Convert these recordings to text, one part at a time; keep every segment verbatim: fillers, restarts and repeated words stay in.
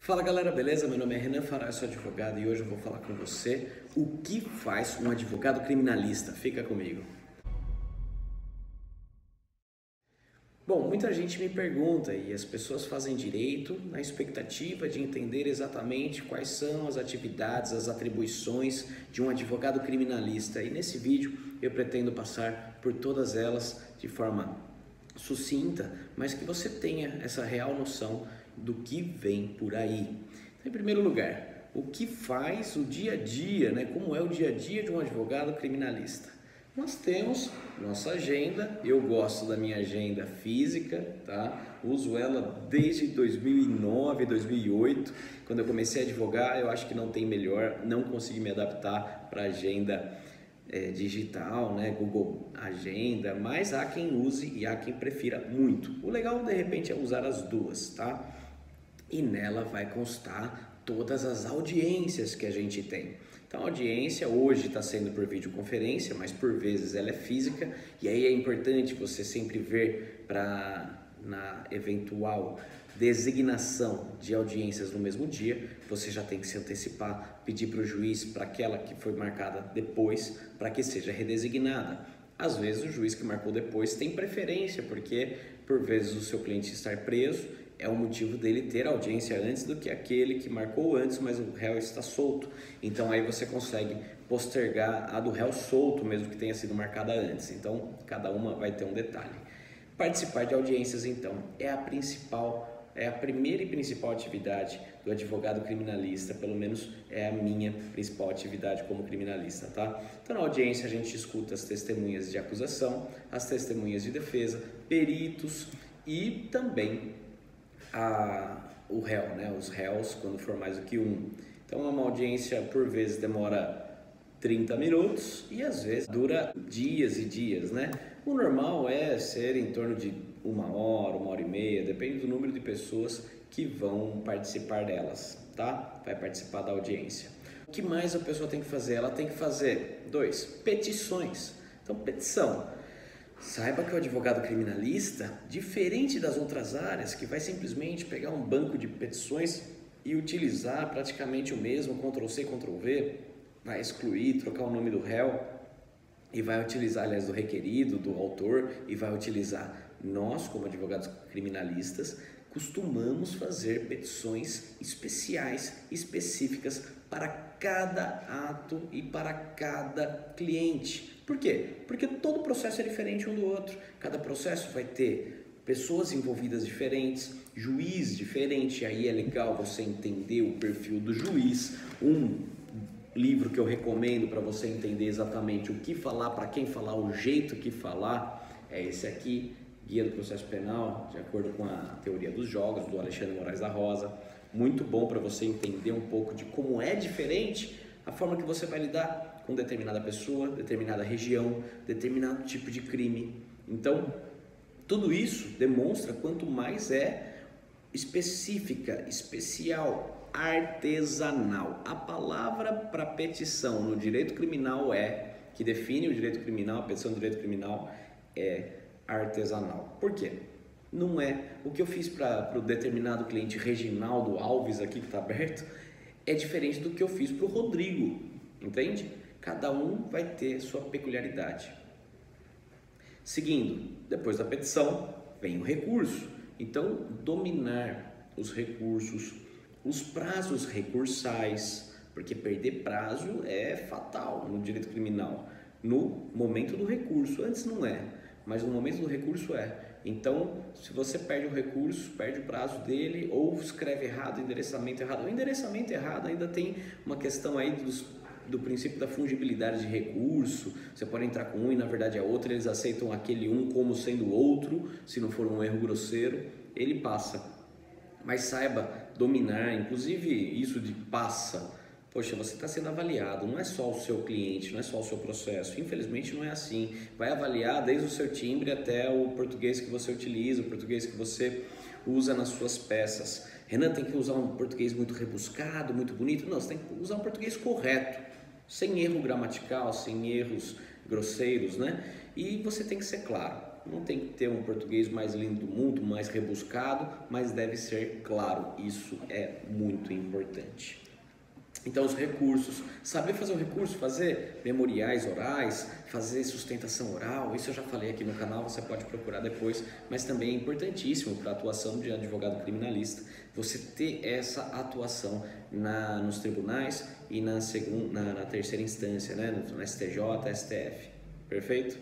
Fala galera, beleza? Meu nome é Renan Fará, eu sou advogado e hoje eu vou falar com você o que faz um advogado criminalista. Fica comigo. Bom, muita gente me pergunta e as pessoas fazem direito na expectativa de entender exatamente quais são as atividades, as atribuições de um advogado criminalista. E nesse vídeo eu pretendo passar por todas elas de forma sucinta, mas que você tenha essa real noção do que vem por aí. Então, em primeiro lugar, o que faz o dia a dia, né? Como é o dia a dia de um advogado criminalista? Nós temos nossa agenda, eu gosto da minha agenda física, tá? Uso ela desde dois mil e nove, dois mil e oito, quando eu comecei a advogar. Eu acho que não tem melhor, não consegui me adaptar para a agenda é, digital, né? Google Agenda, mas há quem use e há quem prefira muito. O legal, de repente, é usar as duas, tá? E nela vai constar todas as audiências que a gente tem. Então a audiência hoje está sendo por videoconferência, mas por vezes ela é física, e aí é importante você sempre ver para na eventual designação de audiências no mesmo dia, você já tem que se antecipar, pedir para o juiz para aquela que foi marcada depois, para que seja redesignada. Às vezes o juiz que marcou depois tem preferência, porque por vezes o seu cliente estar preso é o motivo dele ter audiência antes do que aquele que marcou antes, mas o réu está solto. Então aí você consegue postergar a do réu solto, mesmo que tenha sido marcada antes. Então cada uma vai ter um detalhe. Participar de audiências, então, é a principal, é a primeira e principal atividade do advogado criminalista, pelo menos é a minha principal atividade como criminalista, tá? Então na audiência a gente escuta as testemunhas de acusação, as testemunhas de defesa, peritos e também A, o réu, né? Os réus, quando for mais do que um. Então uma audiência por vezes demora trinta minutos e às vezes dura dias e dias, né? O normal é ser em torno de uma hora, uma hora e meia, depende do número de pessoas que vão participar delas, tá? Vai participar da audiência. O que mais a pessoa tem que fazer? Ela tem que fazer, dois, petições. Então petição. Saiba que o advogado criminalista, diferente das outras áreas, que vai simplesmente pegar um banco de petições e utilizar praticamente o mesmo, control C, control V, vai excluir, trocar o nome do réu e vai utilizar, aliás, do requerido, do autor, e vai utilizar. Nós, como advogados criminalistas, costumamos fazer petições especiais, específicas para cada ato e para cada cliente. Por quê? Porque todo processo é diferente um do outro. Cada processo vai ter pessoas envolvidas diferentes, juiz diferente, aí é legal você entender o perfil do juiz. Um livro que eu recomendo para você entender exatamente o que falar, para quem falar, o jeito que falar, é esse aqui, Guia do Processo Penal, de acordo com a teoria dos jogos, do Alexandre Moraes da Rosa. Muito bom para você entender um pouco de como é diferente a forma que você vai lidar com determinada pessoa, determinada região, determinado tipo de crime. Então, tudo isso demonstra quanto mais é específica, especial, artesanal. A palavra para petição no direito criminal é, que define o direito criminal, a petição do direito criminal é artesanal. Por quê? Não é o que eu fiz para o determinado cliente Reginaldo Alves aqui que está aberto, é diferente do que eu fiz para o Rodrigo, entende? Cada um vai ter sua peculiaridade. Seguindo, depois da petição, vem o recurso. Então, dominar os recursos, os prazos recursais, porque perder prazo é fatal no direito criminal. No momento do recurso, antes não é, mas no momento do recurso é. Então, se você perde o recurso, perde o prazo dele, ou escreve errado, endereçamento errado. O endereçamento errado ainda tem uma questão aí dos, do princípio da fungibilidade de recurso. Você pode entrar com um e na verdade é outro, eles aceitam aquele um como sendo outro, se não for um erro grosseiro, ele passa. Mas saiba dominar, inclusive isso de passa. Poxa, você está sendo avaliado, não é só o seu cliente, não é só o seu processo. Infelizmente não é assim. Vai avaliar desde o seu timbre até o português que você utiliza, o português que você usa nas suas peças. Renan, tem que usar um português muito rebuscado, muito bonito? Não, você tem que usar um português correto, sem erro gramatical, sem erros grosseiros, né? E você tem que ser claro. Não tem que ter um português mais lindo do mundo, mais rebuscado, mas deve ser claro, isso é muito importante. Então os recursos, saber fazer o recurso, fazer memoriais orais, fazer sustentação oral, isso eu já falei aqui no canal, você pode procurar depois, mas também é importantíssimo para a atuação de advogado criminalista, você ter essa atuação na, nos tribunais e na, segunda, na, na terceira instância, né, no, no S T J, S T F, perfeito?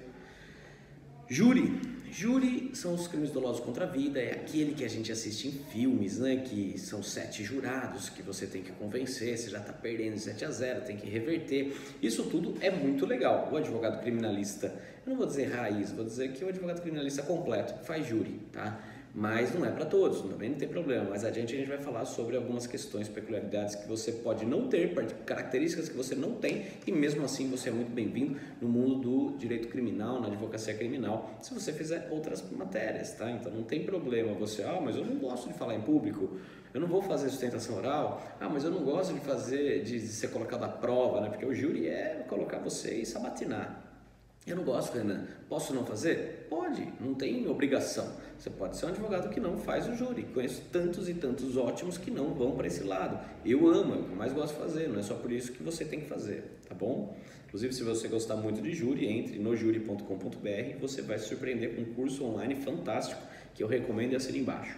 Júri. Júri são os crimes dolosos contra a vida, é aquele que a gente assiste em filmes, né? Que são sete jurados que você tem que convencer, você já está perdendo de sete a zero, tem que reverter. Isso tudo é muito legal. O advogado criminalista, eu não vou dizer raiz, vou dizer que o advogado criminalista completo faz júri, tá? Mas não é para todos, também não tem problema. Mais adiante a gente vai falar sobre algumas questões, peculiaridades que você pode não ter, características que você não tem, e mesmo assim você é muito bem-vindo no mundo do direito criminal, na advocacia criminal, se você fizer outras matérias, tá? Então não tem problema você, ah, mas eu não gosto de falar em público, eu não vou fazer sustentação oral, ah, mas eu não gosto de fazer, de ser colocado à prova, né? Porque o júri é colocar você e sabatinar. Eu não gosto, Renan. Posso não fazer? Pode, não tem obrigação. Você pode ser um advogado que não faz o júri. Conheço tantos e tantos ótimos que não vão para esse lado. Eu amo, é o que eu mais gosto de fazer, não é só por isso que você tem que fazer, tá bom? Inclusive, se você gostar muito de júri, entre no júri ponto com ponto br e você vai se surpreender com um curso online fantástico que eu recomendo e assina embaixo.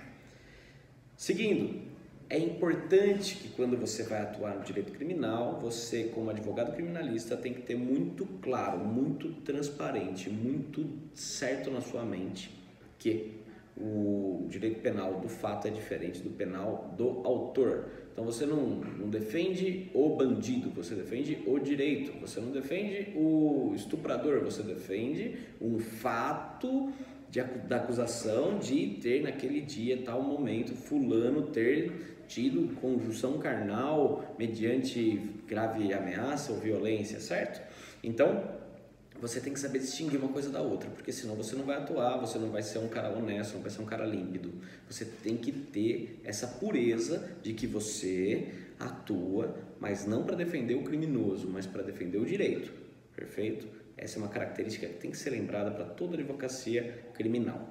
Seguindo. É importante que quando você vai atuar no direito criminal, você como advogado criminalista tem que ter muito claro, muito transparente, muito certo na sua mente que o direito penal do fato é diferente do penal do autor. Então você não, não defende o bandido, você defende o direito, você não defende o estuprador, você defende um fato de, da acusação de ter naquele dia, tal momento, fulano ter tido conjunção carnal mediante grave ameaça ou violência, certo? Então, você tem que saber distinguir uma coisa da outra, porque senão você não vai atuar, você não vai ser um cara honesto, não vai ser um cara límpido. Você tem que ter essa pureza de que você atua, mas não para defender o criminoso, mas para defender o direito, perfeito? Essa é uma característica que tem que ser lembrada para toda advocacia criminal.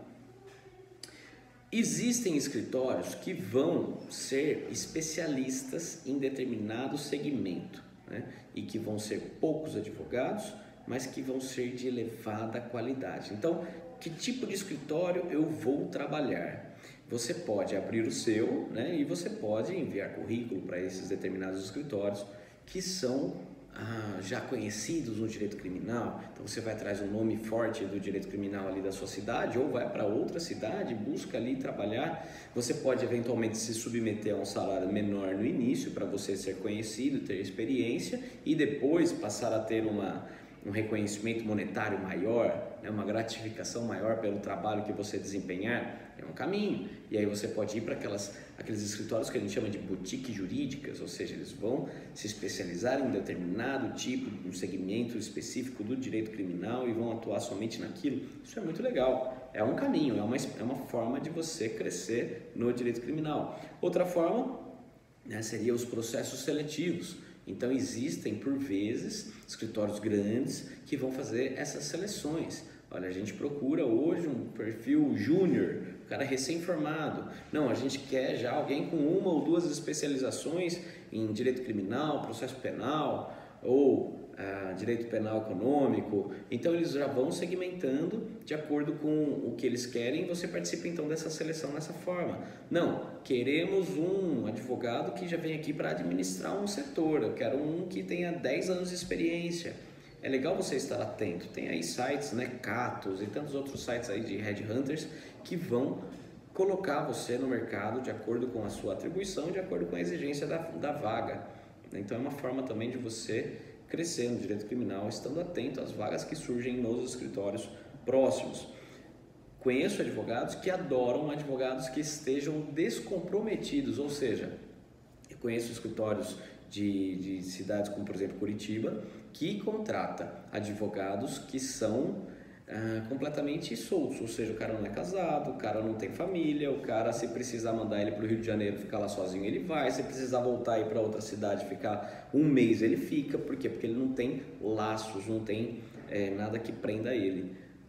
Existem escritórios que vão ser especialistas em determinado segmento, né? E que vão ser poucos advogados, mas que vão ser de elevada qualidade. Então, que tipo de escritório eu vou trabalhar? Você pode abrir o seu, né? E você pode enviar currículo para esses determinados escritórios que são Ah, já conhecidos no direito criminal. Então você vai atrás de um nome forte do direito criminal ali da sua cidade, ou vai para outra cidade, busca ali trabalhar. Você pode eventualmente se submeter a um salário menor no início para você ser conhecido, ter experiência e depois passar a ter uma, um reconhecimento monetário maior, né, uma gratificação maior pelo trabalho que você desempenhar. É um caminho. E aí você pode ir para aquelas aqueles escritórios que a gente chama de boutiques jurídicas, ou seja, eles vão se especializar em um determinado tipo, um segmento específico do direito criminal e vão atuar somente naquilo. Isso é muito legal, é um caminho, é uma, é uma forma de você crescer no direito criminal. Outra forma, né, seria os processos seletivos. Então existem, por vezes, escritórios grandes que vão fazer essas seleções. Olha, a gente procura hoje um perfil júnior, o cara recém-formado. Não, a gente quer já alguém com uma ou duas especializações em direito criminal, processo penal ou ah, direito penal econômico. Então eles já vão segmentando de acordo com o que eles querem e você participa então dessa seleção dessa forma. Não, queremos um advogado que já vem aqui para administrar um setor, eu quero um que tenha dez anos de experiência. É legal você estar atento, tem aí sites, né, Catos e tantos outros sites aí de headhunters que vão colocar você no mercado de acordo com a sua atribuição, de acordo com a exigência da, da vaga. Então é uma forma também de você crescer no direito criminal, estando atento às vagas que surgem nos escritórios próximos. Conheço advogados que adoram advogados que estejam descomprometidos, ou seja, eu conheço escritórios de, de cidades como, por exemplo, Curitiba, que contrata advogados que são ah, completamente soltos, ou seja, o cara não é casado, o cara não tem família, o cara, se precisar mandar ele para o Rio de Janeiro ficar lá sozinho, ele vai, se precisar voltar e ir para outra cidade ficar um mês, ele fica. Por quê? Porque ele não tem laços, não tem é, nada que prenda ele.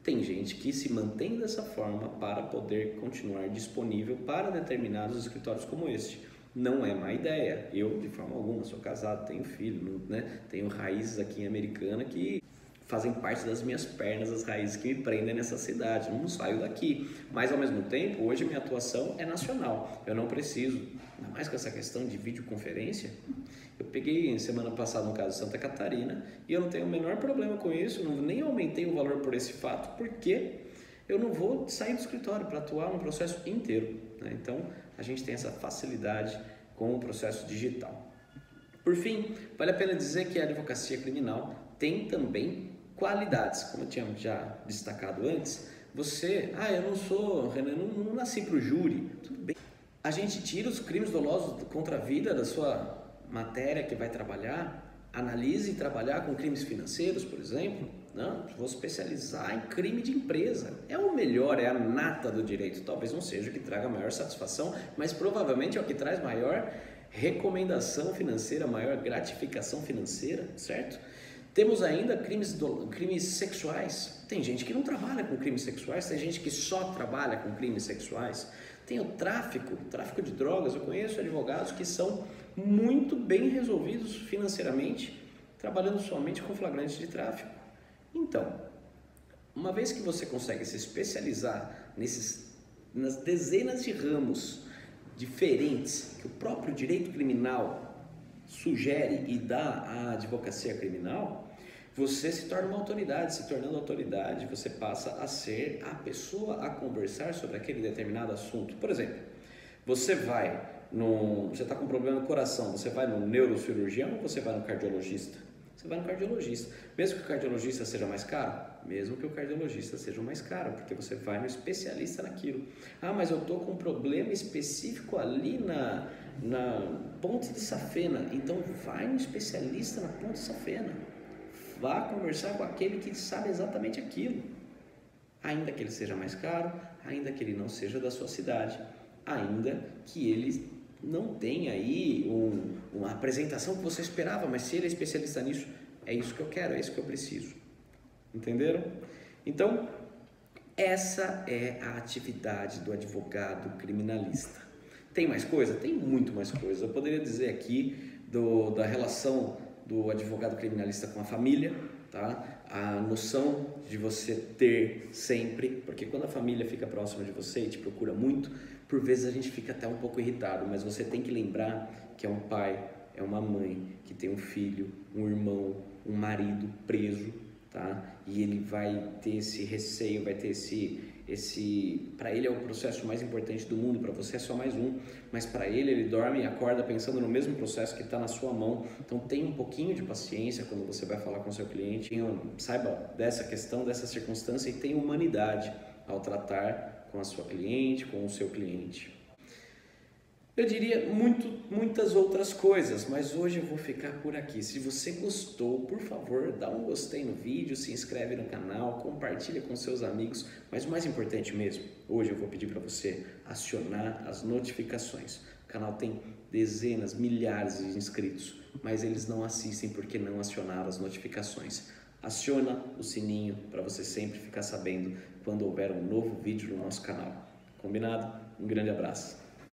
Tem gente que se mantém dessa forma para poder continuar disponível para determinados escritórios como este. Não é má ideia. Eu, de forma alguma, sou casado, tenho filho, né? Tenho raízes aqui em Americana que fazem parte das minhas pernas, as raízes que me prendem nessa cidade. Não saio daqui. Mas, ao mesmo tempo, hoje minha atuação é nacional. Eu não preciso, ainda mais com essa questão de videoconferência. Eu peguei semana passada um caso de Santa Catarina e eu não tenho o menor problema com isso, não, nem aumentei o valor por esse fato, porque eu não vou sair do escritório para atuar no processo inteiro, né? Então, a gente tem essa facilidade com o processo digital. Por fim, vale a pena dizer que a advocacia criminal tem também qualidades, como eu tinha já destacado antes. Você, ah, eu não sou, Renan, não, não nasci para o júri, tudo bem. A gente tira os crimes dolosos contra a vida da sua matéria que vai trabalhar, analise e trabalhar com crimes financeiros, por exemplo. Não, vou especializar em crime de empresa. É o melhor, é a nata do direito. Talvez não seja o que traga maior satisfação, mas provavelmente é o que traz maior recomendação financeira, maior gratificação financeira, certo? Temos ainda crimes, do, crimes sexuais. Tem gente que não trabalha com crimes sexuais, tem gente que só trabalha com crimes sexuais. Tem o tráfico, tráfico de drogas. Eu conheço advogados que são muito bem resolvidos financeiramente, trabalhando somente com flagrantes de tráfico. Então, uma vez que você consegue se especializar nesses, nas dezenas de ramos diferentes que o próprio direito criminal sugere e dá à advocacia criminal, você se torna uma autoridade. Se tornando autoridade, você passa a ser a pessoa a conversar sobre aquele determinado assunto. Por exemplo, você vai no, você está com problema no coração, você vai no neurocirurgião ou você vai no cardiologista? Você vai no cardiologista. Mesmo que o cardiologista seja mais caro? Mesmo que o cardiologista seja mais caro, porque você vai no especialista naquilo. Ah, mas eu estou com um problema específico ali na, na ponte de safena. Então vai no especialista na ponte de safena. Vá conversar com aquele que sabe exatamente aquilo. Ainda que ele seja mais caro, ainda que ele não seja da sua cidade, ainda que ele não tenha aí um, uma apresentação que você esperava, mas se ele é especialista nisso, é isso que eu quero, é isso que eu preciso. Entenderam? Então, essa é a atividade do advogado criminalista. Tem mais coisa? Tem muito mais coisa. Eu poderia dizer aqui do, da relação do advogado criminalista com a família, tá? A noção de você ter sempre, porque quando a família fica próxima de você e te procura muito, por vezes a gente fica até um pouco irritado, mas você tem que lembrar que é um pai, é uma mãe, que tem um filho, um irmão, um marido preso, tá? E ele vai ter esse receio, vai ter esse... esse para ele é o processo mais importante do mundo, para você é só mais um, mas para ele, ele dorme e acorda pensando no mesmo processo que está na sua mão. Então tenha um pouquinho de paciência quando você vai falar com o seu cliente, saiba dessa questão, dessa circunstância e tenha humanidade ao tratar com a sua cliente, com o seu cliente. Eu diria muito, muitas outras coisas, mas hoje eu vou ficar por aqui. Se você gostou, por favor, dá um gostei no vídeo, se inscreve no canal, compartilha com seus amigos. Mas o mais importante mesmo, hoje eu vou pedir para você acionar as notificações. O canal tem dezenas, milhares de inscritos, mas eles não assistem porque não acionaram as notificações. Aciona o sininho para você sempre ficar sabendo quando houver um novo vídeo no nosso canal. Combinado? Um grande abraço.